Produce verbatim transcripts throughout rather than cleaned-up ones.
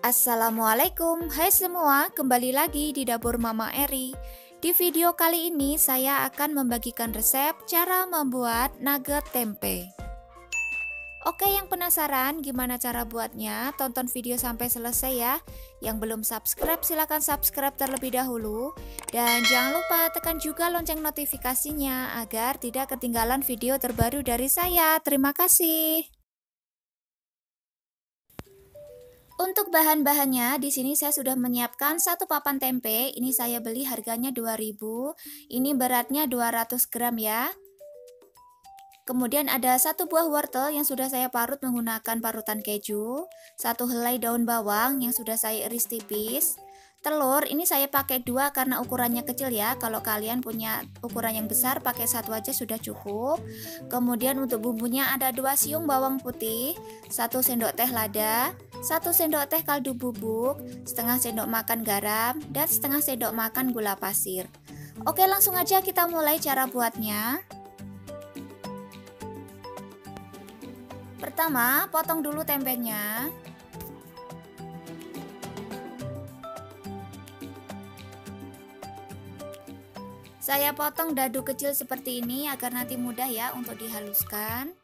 Assalamualaikum, hai semua, kembali lagi di dapur Mama Eri. Di video kali ini saya akan membagikan resep cara membuat nugget tempe. Oke, yang penasaran gimana cara buatnya? Tonton video sampai selesai ya. Yang belum subscribe silahkan subscribe terlebih dahulu. Dan jangan lupa tekan juga lonceng notifikasinya agar tidak ketinggalan video terbaru dari saya. Terima kasih. Untuk bahan-bahannya, di sini saya sudah menyiapkan satu papan tempe. Ini saya beli harganya dua ribu. Ini beratnya dua ratus gram ya. Kemudian ada satu buah wortel yang sudah saya parut menggunakan parutan keju. Satu helai daun bawang yang sudah saya iris tipis. Telur ini saya pakai dua karena ukurannya kecil ya. Kalau kalian punya ukuran yang besar pakai satu aja sudah cukup. Kemudian untuk bumbunya ada dua siung bawang putih, satu sendok teh lada, satu sendok teh kaldu bubuk, setengah sendok makan garam, dan setengah sendok makan gula pasir. Oke, langsung aja kita mulai cara buatnya. Pertama, potong dulu tempenya. Saya potong dadu kecil seperti ini agar nanti mudah ya untuk dihaluskan.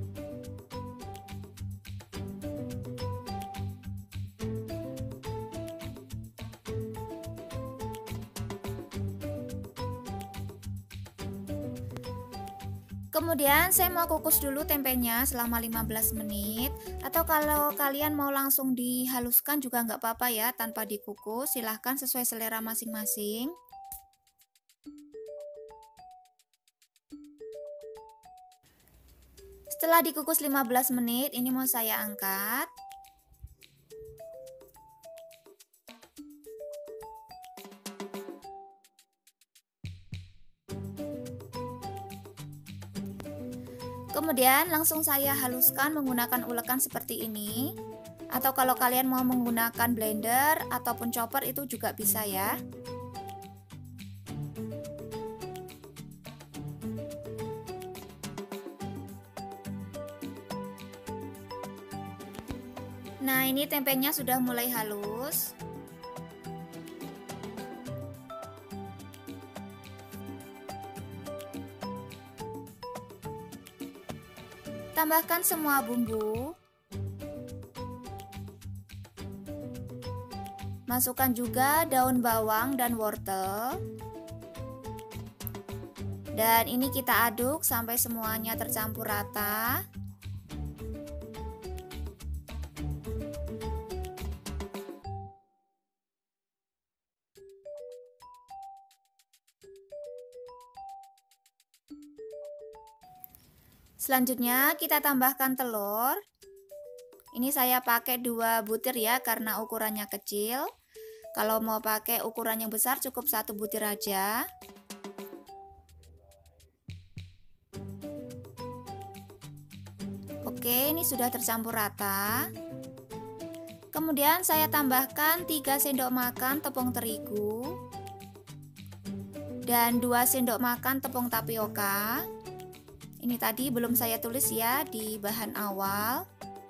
Kemudian saya mau kukus dulu tempenya selama lima belas menit. Atau kalau kalian mau langsung dihaluskan juga nggak apa-apa ya tanpa dikukus. Silahkan sesuai selera masing-masing. Setelah dikukus lima belas menit, ini mau saya angkat. Kemudian langsung saya haluskan menggunakan ulekan seperti ini. Atau kalau kalian mau menggunakan blender ataupun chopper itu juga bisa ya. Nah, ini tempenya sudah mulai halus. Tambahkan semua bumbu. Masukkan juga daun bawang dan wortel. Dan ini kita aduk sampai semuanya tercampur rata. Selanjutnya kita tambahkan telur. Ini saya pakai dua butir ya karena ukurannya kecil. Kalau mau pakai ukuran yang besar cukup satu butir aja. Oke, ini sudah tercampur rata. Kemudian saya tambahkan tiga sendok makan tepung terigu dan dua sendok makan tepung tapioka. Ini tadi belum saya tulis ya di bahan awal.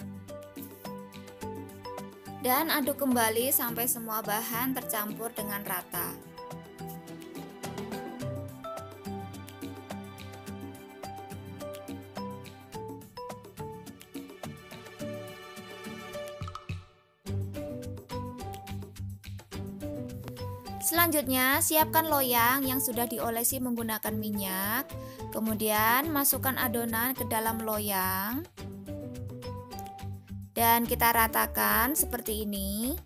Dan aduk kembali sampai semua bahan tercampur dengan rata. Selanjutnya, siapkan loyang yang sudah diolesi menggunakan minyak. Kemudian masukkan adonan ke dalam loyang. Dan kita ratakan seperti ini.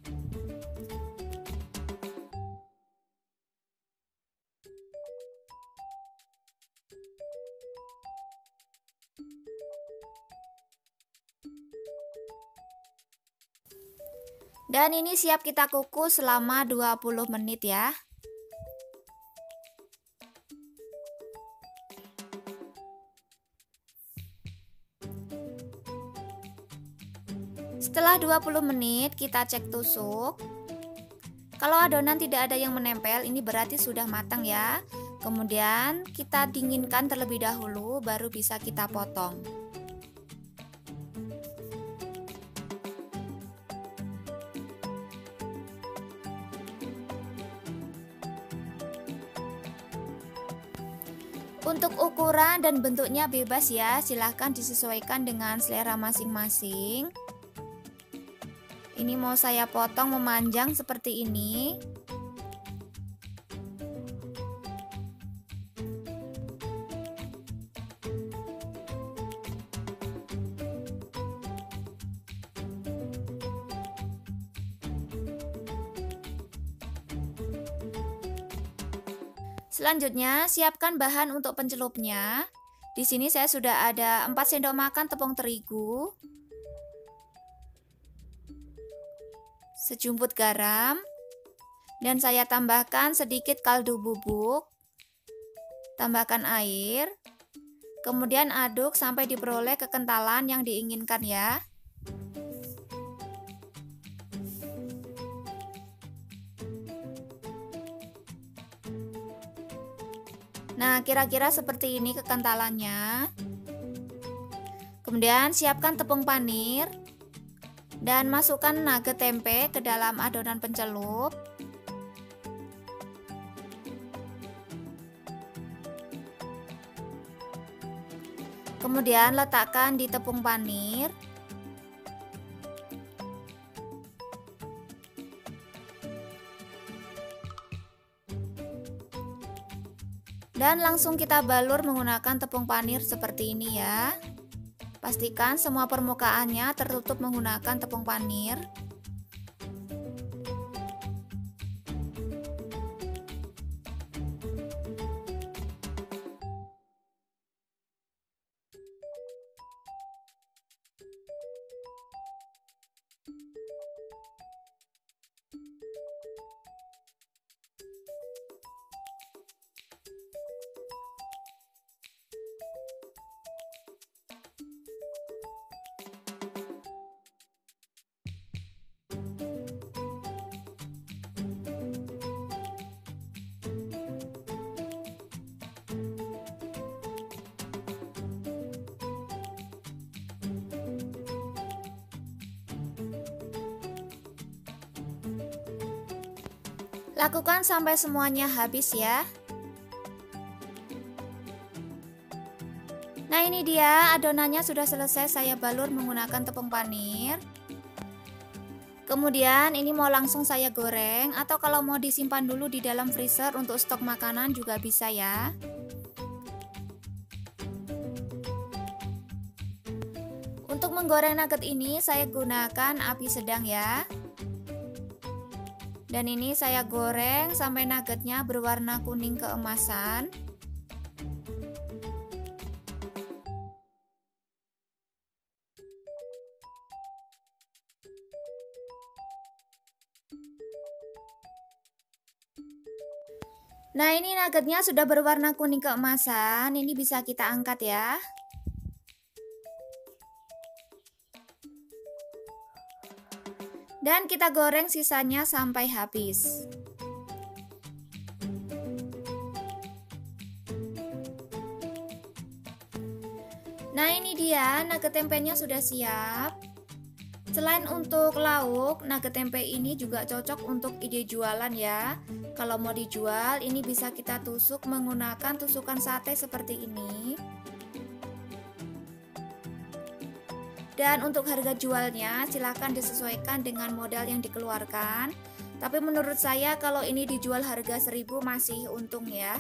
Dan ini siap kita kukus selama dua puluh menit ya. Setelah dua puluh menit kita cek tusuk. Kalau adonan tidak ada yang menempel, ini berarti sudah matang ya. Kemudian kita dinginkan terlebih dahulu baru bisa kita potong. Untuk ukuran dan bentuknya bebas ya, silahkan disesuaikan dengan selera masing-masing. Ini mau saya potong memanjang seperti ini. Selanjutnya, siapkan bahan untuk pencelupnya. Di sini saya sudah ada empat sendok makan tepung terigu, sejumput garam, dan saya tambahkan sedikit kaldu bubuk. Tambahkan air. Kemudian aduk sampai diperoleh kekentalan yang diinginkan ya. Nah, kira-kira seperti ini kekentalannya. Kemudian siapkan tepung panir dan masukkan nugget tempe ke dalam adonan pencelup. Kemudian letakkan di tepung panir. Dan langsung kita balur menggunakan tepung panir seperti ini ya. Pastikan semua permukaannya tertutup menggunakan tepung panir. Lakukan sampai semuanya habis ya. Nah, ini dia adonannya sudah selesai saya balur menggunakan tepung panir. Kemudian ini mau langsung saya goreng, atau kalau mau disimpan dulu di dalam freezer untuk stok makanan juga bisa ya. Untuk menggoreng nugget ini saya gunakan api sedang ya. Dan ini saya goreng sampai nuggetnya berwarna kuning keemasan. Nah, ini nuggetnya sudah berwarna kuning keemasan. Ini bisa kita angkat ya. Dan kita goreng sisanya sampai habis. Nah, ini dia nugget tempenya sudah siap. Selain untuk lauk, nugget tempe ini juga cocok untuk ide jualan ya. Kalau mau dijual, ini bisa kita tusuk menggunakan tusukan sate seperti ini. Dan untuk harga jualnya silahkan disesuaikan dengan modal yang dikeluarkan. Tapi menurut saya kalau ini dijual harga seribu masih untung ya.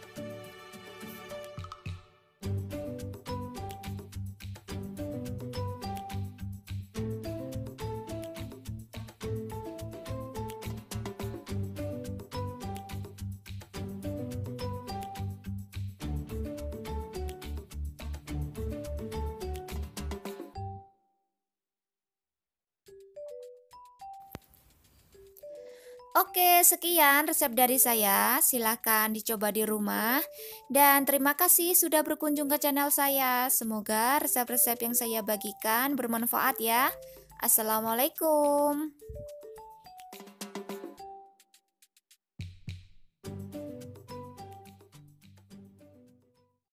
Oke, sekian resep dari saya. Silahkan dicoba di rumah. Dan terima kasih sudah berkunjung ke channel saya. Semoga resep-resep yang saya bagikan bermanfaat ya. Assalamualaikum.